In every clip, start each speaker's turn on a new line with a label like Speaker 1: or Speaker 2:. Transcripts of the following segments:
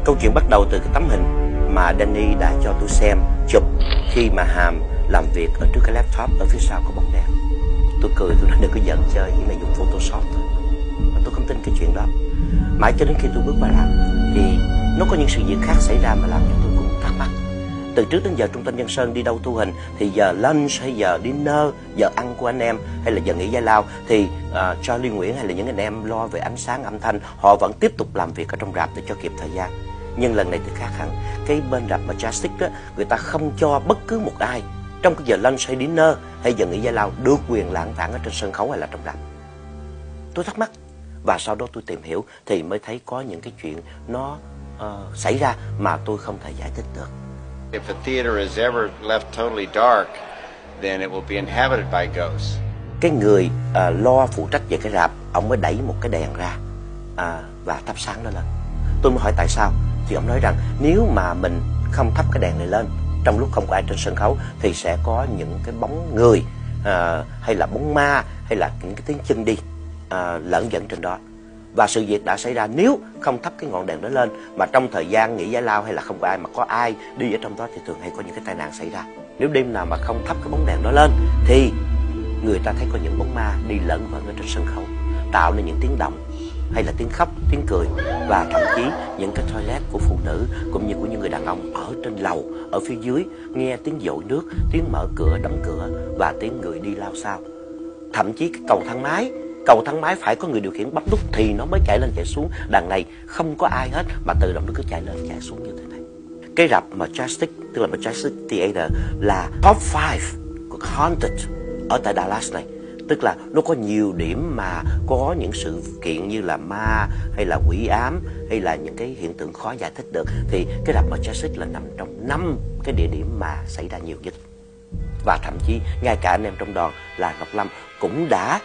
Speaker 1: Câu chuyện bắt đầu từ cái tấm hình mà Danny đã cho tôi xem chụp khi mà Hàm làm việc ở trước cái laptop ở phía sau có bóng đèn. Tôi cười, tôi nói đừng có giận chơi, chỉ là dùng Photoshop thôi. Mà tôi không tin cái chuyện đó. Mãi cho đến khi tôi bước vào làm thì nó có những sự việc khác xảy ra mà làm cho tôi cũng thắc mắc. Từ trước đến giờ Trung tâm Văn Sơn đi đâu thu hình thì giờ lunch hay giờ dinner, giờ ăn của anh em hay là giờ nghỉ giải lao thì Charlie Nguyễn hay là những anh em lo về ánh sáng âm thanh, họ vẫn tiếp tục làm việc ở trong rạp để cho kịp thời gian. Nhưng lần này thì khác hẳn. Cái bên rạp Majestic đó, người ta không cho bất cứ một ai trong cái giờ lunch hay dinner hay giờ nghỉ giải lao được quyền lạng vãng ở trên sân khấu hay là trong rạp. Tôi thắc mắc và sau đó tôi tìm hiểu thì mới thấy có những cái chuyện nó xảy ra mà tôi không thể giải thích được.
Speaker 2: If a theater is ever left totally dark, then it will be inhabited by ghosts.
Speaker 1: Cái người lo phụ trách về cái rạp, ông mới đẩy một cái đèn ra và thắp sáng nó lên. Tôi mới hỏi tại sao, thì ông nói rằng nếu mà mình không thắp cái đèn này lên trong lúc không có ai trên sân khấu thì sẽ có những cái bóng người hay là bóng ma hay là những cái tiếng chân đi lẫn dẫn trên đó. Và sự việc đã xảy ra, nếu không thắp cái ngọn đèn đó lên mà trong thời gian nghỉ giải lao hay là không có ai mà có ai đi ở trong đó thì thường hay có những cái tai nạn xảy ra. Nếu đêm nào mà không thắp cái bóng đèn đó lên thì người ta thấy có những bóng ma đi lẫn vẩn ở trên sân khấu, tạo nên những tiếng động hay là tiếng khóc, tiếng cười và thậm chí những cái toilet của phụ nữ cũng như của những người đàn ông ở trên lầu, ở phía dưới nghe tiếng dội nước, tiếng mở cửa, đóng cửa và tiếng người đi lao sao. Thậm chí cái cầu thang máy phải có người điều khiển bấm nút thì nó mới chạy lên chạy xuống. Đằng này không có ai hết mà tự động nó cứ chạy lên chạy xuống như thế này. Cái rạp Majestic, tức là Majestic Theater, là top 5 của Haunted ở tại Dallas này. Tức là nó có nhiều điểm mà có những sự kiện như là ma hay là quỷ ám hay là những cái hiện tượng khó giải thích được. Thì cái rạp Majestic là nằm trong 5 cái địa điểm mà xảy ra nhiều nhất. Và thậm chí ngay cả anh em trong đoàn là Ngọc Lâm cũng đã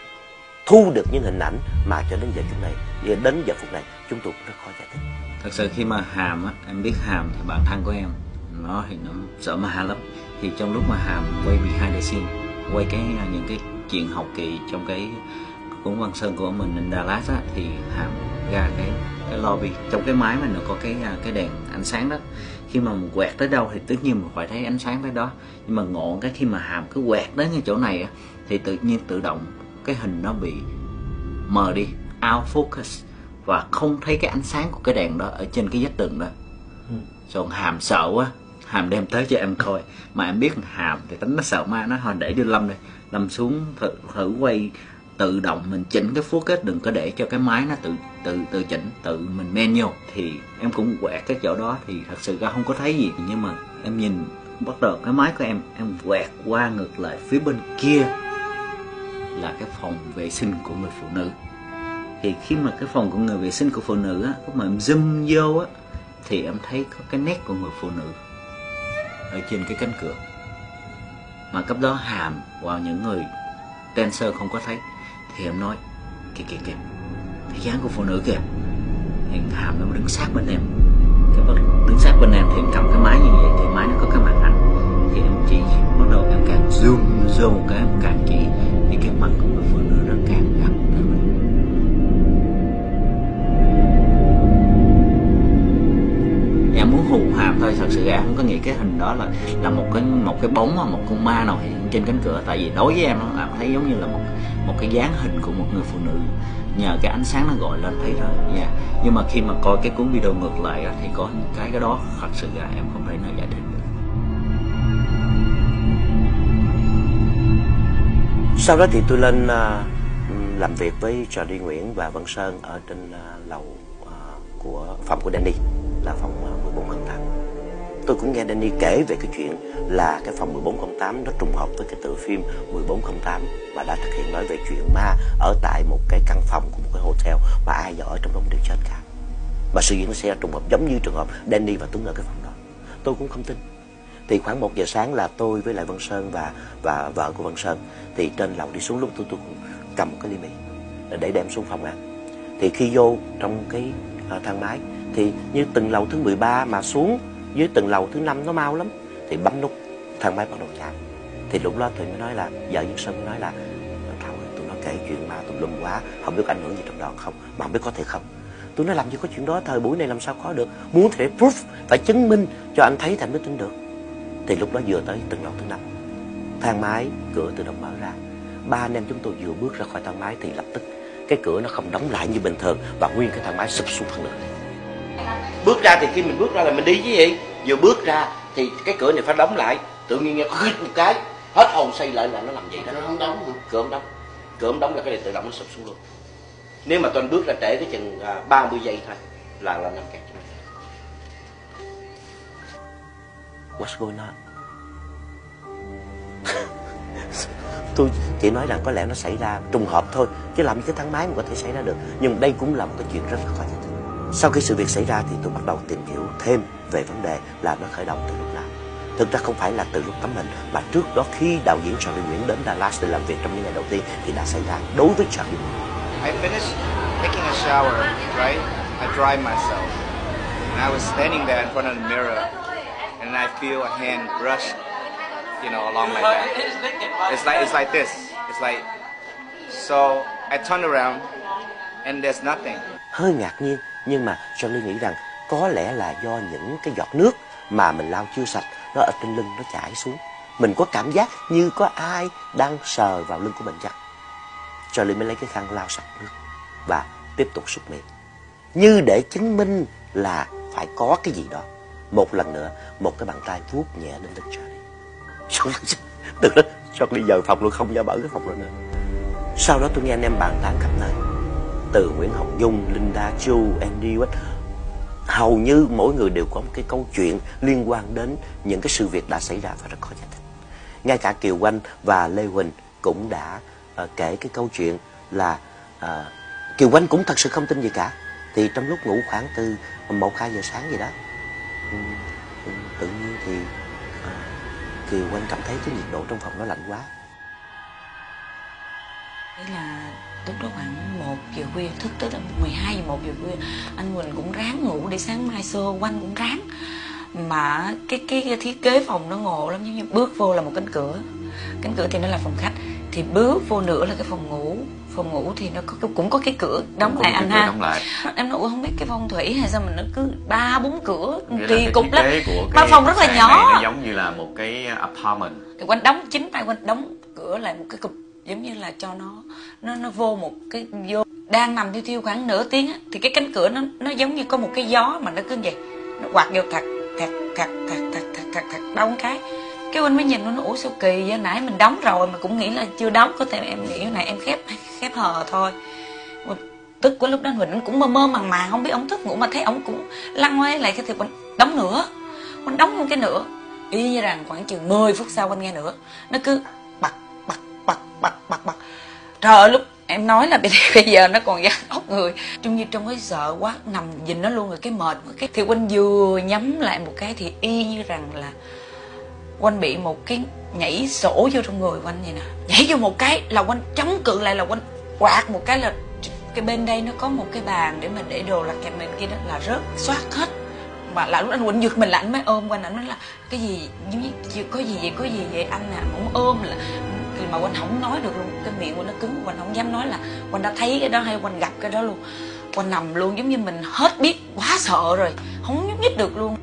Speaker 1: thu được những hình ảnh mà cho đến giờ phút này chúng tôi cũng rất khó giải thích.
Speaker 3: Thật sự khi mà Hàm á, em biết Hàm thì bạn thân của em, nó thì nó sợ ma lắm. Thì trong lúc mà Hàm quay behind the scene, quay những cái chuyện học kỳ trong cái cuốn Văn Sơn của mình in Dallas á, thì Hàm ra cái lobby, trong cái máy mà nó có cái đèn ánh sáng đó. Khi mà mình quẹt tới đâu thì tất nhiên mình phải thấy ánh sáng tới đó. Nhưng mà ngọn cái khi mà Hàm cứ quẹt đến cái chỗ này á, thì tự nhiên tự động cái hình nó bị mờ đi, out focus, và không thấy cái ánh sáng của cái đèn đó ở trên cái vách tường đó. Rồi Hàm sợ quá, Hàm đem tới cho em coi. Mà em biết Hàm thì tính nó sợ ma, nó hồi để cho Lâm đây, Lâm xuống thử quay tự động, mình chỉnh cái focus, đừng có để cho cái máy nó tự chỉnh, tự mình menu. Thì em cũng quẹt cái chỗ đó thì thật sự ra không có thấy gì. Nhưng mà em nhìn bắt đầu cái máy của em quẹt qua ngược lại phía bên kia là cái phòng vệ sinh của người phụ nữ. Thì khi mà cái phòng của người vệ sinh của phụ nữ á, lúc mà em zoom vô á, thì em thấy có cái nét của người phụ nữ ở trên cái cánh cửa. Mà cấp đó Hàm vào những người dancer không có thấy. Thì em nói kìa cái dáng của phụ nữ kìa. Thì Hàm nó đứng sát bên em. Đứng sát bên em thì em cầm cái máy như vậy, thì máy nó có cái màn ảnh. Thì em chỉ bắt đầu em càng zoom cái em càng chỉ thì cái mặt của người phụ nữ nó càng gắt. Em muốn hù Hàm thôi, thật sự em không có nghĩ cái hình đó là một cái bóng, một con ma nào hiện trên cánh cửa. Tại vì đối với em thấy giống như là một cái dáng hình của một người phụ nữ, nhờ cái ánh sáng nó gọi lên thấy thôi. Nhưng mà khi mà coi cái cuốn video ngược lại thì có cái đó thật sự là em không thể nào giải thích được.
Speaker 1: Sau đó thì tôi lên làm việc với Charlie Nguyễn và Văn Sơn ở trên lầu của phòng của Danny, là phòng 1408. Tôi cũng nghe Danny kể về cái chuyện là cái phòng 1408 nó trùng hợp với cái tựa phim 1408 và đã thực hiện nói về chuyện ma ở tại một cái căn phòng của một cái hotel mà ai ở trong đó đều chết cả. Và sự việc nó sẽ trùng hợp giống như trường hợp Danny và Tuấn ở cái phòng đó. Tôi cũng không tin. Thì khoảng 1 giờ sáng là tôi với lại Văn Sơn và vợ của Văn Sơn thì trên lầu đi xuống, lúc tôi cũng cầm một cái ly mì để đem xuống phòng ăn. Thì khi vô trong cái thang máy thì như từng lầu thứ 13 mà xuống dưới từng lầu thứ 5 nó mau lắm, thì bấm nút thang máy bắt đầu chạy. Thì lúc đó thì mới nói là vợ Văn Sơn mới nói là Thảo ơi, tụi nó kể chuyện ma tùm lum quá, không biết ảnh hưởng gì trong đó không, mà không biết có thể không. Tôi nói làm gì có chuyện đó, thời buổi này làm sao có được. Muốn thể proof, phải chứng minh cho anh thấy thì anh mới tin được. Thì lúc đó vừa tới tầng lầu thứ 5, thang máy cửa tự động mở ra. Ba anh em chúng tôi vừa bước ra khỏi thang máy thì lập tức cái cửa nó không đóng lại như bình thường, và nguyên cái thang máy sụp xuống phần nữa. Bước ra thì khi mình bước ra là mình đi với gì? Vừa bước ra thì cái cửa này phải đóng lại. Tự nhiên nghe khuyết một cái, hết hồn xây lại là nó làm vậy đó. Nó không đóng hả? Cửa không đóng. Cửa không đóng là cái này tự động nó sụp xuống luôn. Nếu mà tôi bước ra trễ cái chừng 30 giây thôi là nằm kẹt trong này. What's going on? Tôi chỉ nói rằng có lẽ nó xảy ra trùng hợp thôi, chứ làm cái thang máy mà có thể xảy ra được. Nhưng đây cũng là một cái chuyện rất là khó giải thích. Sau khi sự việc xảy ra thì tôi bắt đầu tìm hiểu thêm về vấn đề là nó khởi động từ lúc nào. Thực ra không phải là từ lúc tấm hình, mà trước đó khi đạo diễn Charlie Nguyễn đến Dallas để làm việc trong những ngày đầu tiên thì đã xảy ra đối với Charlie.
Speaker 4: I finished taking a shower, right? I dried myself. And I was standing there in front of the mirror, and I feel a hand brush, along like that. It's like this. It's like, so I turned around, and there's nothing.
Speaker 1: Hơi ngạc nhiên, nhưng mà Charlie nghĩ rằng có lẽ là do những cái giọt nước mà mình lau chưa sạch, nó ở trên lưng nó chảy xuống. Mình có cảm giác như có ai đang sờ vào lưng của mình chắc. Charlie mới lấy cái khăn lau sạch nước và tiếp tục súc miệng, như để chứng minh là phải có cái gì đó. Một lần nữa, một cái bàn tay vuốt nhẹ lên lưng Charlie. Từ đó Charlie rời phòng luôn, không ra mở cái phòng đó nữa. Sau đó tôi nghe anh em bàn tán khắp nơi, từ Nguyễn Hồng Nhung, Linda Chu, Andy West. Hầu như mỗi người đều có một cái câu chuyện liên quan đến những cái sự việc đã xảy ra và rất khó giải thích. Ngay cả Kiều Oanh và Lê Huỳnh cũng đã kể cái câu chuyện là Kiều Oanh cũng thật sự không tin gì cả. Thì trong lúc ngủ khoảng từ 1-2 giờ sáng gì đó, tự nhiên thì Kiều Oanh cảm thấy cái nhiệt độ trong phòng nó lạnh quá.
Speaker 5: Thế là lúc đó khoảng 1 giờ khuya, thức tới 12 giờ 1 giờ khuya, anh Quỳnh cũng ráng ngủ để sáng mai show, Oanh cũng ráng. Mà cái thiết kế phòng nó ngộ lắm, giống như bước vô là một cánh cửa thì nó là phòng khách, thì bước vô nữa là cái phòng ngủ thì nó cũng có cái cửa đóng lại anh ha. Em nói không biết cái phong thủy hay sao mà nó cứ 3-4 cửa kỳ cục lắm, mà phòng rất là nhỏ,
Speaker 3: nó giống như là một cái apartment.
Speaker 5: thì Oanh đóng chính tay Oanh đóng cửa lại một cái cục, giống như là cho nó vô một cái vô. Đang nằm thiêu khoảng nửa tiếng á, thì cái cánh cửa nó giống như có một cái gió mà nó cứ vậy, nó quạt vô thật đau một cái Oanh mới nhìn nó ủa sao kỳ vậy, nãy mình đóng rồi mà cũng nghĩ là chưa đóng, có thể em nghĩ này em khép hờ thôi. Tức quá, lúc đó Huỳnh cũng mơ màng không biết ông thức ngủ, mà thấy ông cũng lăn quay lại cái thì Oanh đóng nữa, Oanh đóng luôn cái nữa, y như rằng khoảng chừng 10 phút sau Oanh nghe nữa nó cứ bật. Trời ơi, lúc em nói là bây giờ nó còn da ốc người, trong cái sợ quá, nằm nhìn nó luôn rồi cái mệt cái thì Oanh vừa nhắm lại một cái thì y như rằng là Oanh bị một cái nhảy sổ vô trong người Oanh vậy nè, nhảy vô một cái là Oanh chống cự lại, là Oanh quạt một cái là cái bên đây nó có một cái bàn để mà để đồ lặt cạnh bên kia đó là rớt xoát hết. Mà là lúc anh Quỳnh giật mình là anh mới ôm Oanh, anh nói là cái gì giống như có gì vậy anh à, cũng ôm là mà Oanh không nói được luôn, cái miệng Oanh nó cứng, Oanh không dám nói là Oanh đã thấy cái đó hay Oanh gặp cái đó luôn. Oanh nằm luôn giống như mình hết biết, quá sợ rồi, không nhúc nhích được luôn.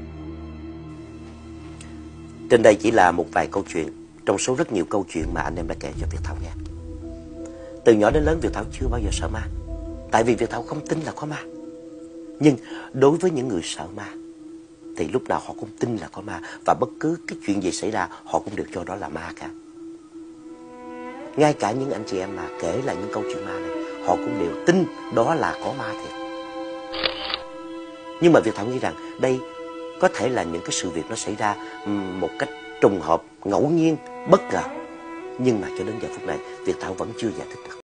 Speaker 1: Trên đây chỉ là một vài câu chuyện trong số rất nhiều câu chuyện mà anh em đã kể cho Việt Thảo nghe. Từ nhỏ đến lớn Việt Thảo chưa bao giờ sợ ma, tại vì Việt Thảo không tin là có ma. Nhưng đối với những người sợ ma thì lúc nào họ cũng tin là có ma, và bất cứ cái chuyện gì xảy ra họ cũng đều cho đó là ma cả. Ngay cả những anh chị em mà kể lại những câu chuyện ma này, họ cũng đều tin đó là có ma thiệt. Nhưng mà Việt Thảo nghĩ rằng đây có thể là những cái sự việc nó xảy ra một cách trùng hợp, ngẫu nhiên, bất ngờ. Nhưng mà cho đến giờ phút này Việt Thảo vẫn chưa giải thích được.